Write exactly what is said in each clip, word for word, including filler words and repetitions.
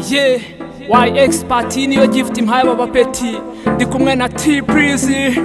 Yeah, Y Expert niyo gift impaye abapeti ndi kumwe na T-Breezy.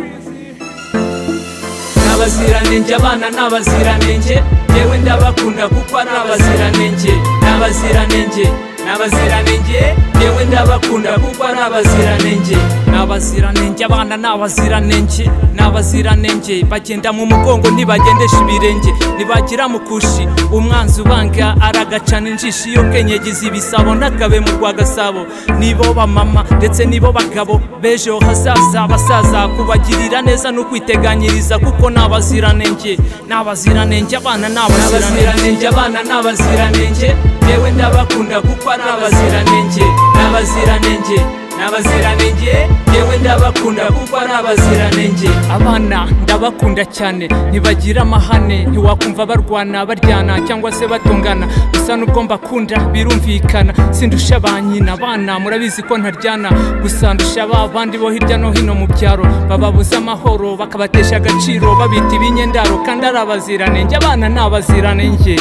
Nabaziranenge abana nabaziranenge yewe ndabakunda kuko nabaziranenge nabaziranenge nabaziranenge yewe ndabakunda kuko nabaziranenge nabaziranenge abana nabaziranenge nabaziranenge bagenda mu mugongo ntibagendesha ibirenge nibagira mukushi umwanzi ubanga aragacana injishi yo kenyegiza ibisabo nakabe mu rwagasabo nibo bamama ndetse nibo bagabo bejo hazaza basaza kubagirira neza no kwiteganyiriza kuko nabaziranenge nabaziranenge abana nabaziranenge abana nabaziranenge yewe ndabakunda kuko nabaziranenge nabaziranenge nabaziranenge yewe ndabakunda kuko nabaziranenge abana ndabakunda cyane ntibagira amahane ntiwakumva barwana baryana cyangwa se batungana gusa nubwo mbakunda birumvikana sindusha abanyina abana murabizi ko ntaryana gusa ndusha abandi bo hirya no hino mu byaro bababuza amahoro bakabatesha agaciro babita ibinyendaro kandi arabaziranenge abana nabaziranenge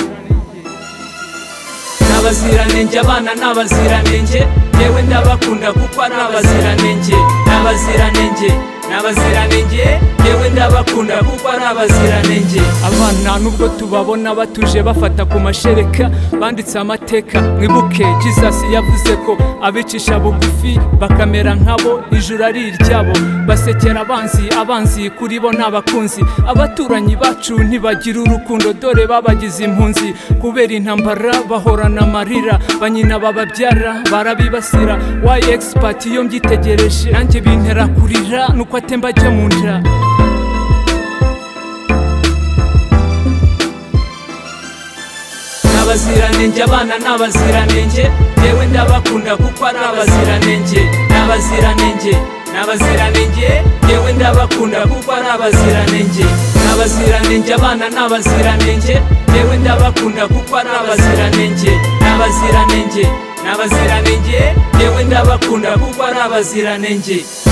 nabaziranenge abana nabaziranenge yewe ndabakunda kuko nabaziranenge nabaziranenge nabaziranenge yewe ndabakunda kuko nabaziranenge abana nubwo tubabona batuje bafata ku mashereka banditse amateka mwibuke Jesus yavuze ko abicisha bugufi bakamera nkabo ijuru ari iryabo basekera abanzi abanzi kuri bo nabakunzi abaturanyi bacu ntibagira urukundo dore babagize impunzi kubera intambara bahorana amarira banyina bababyara barabibasira Y Expert iyo mbyitegereje nanjye bintera kurira nuko atemba ajya mu nda nabaziranenge abana nabaziranenge yewe ndabakunda kuko nabaziranenge nabaziranenge nabaziranenge yewe ndabakunda kuko nabaziranenge nabaziranenge abana nabaziranenge yewe ndabakunda kuko nabaziranenge nabaziranenge nabaziranenge yewe ndabakunda kuko nabaziranenge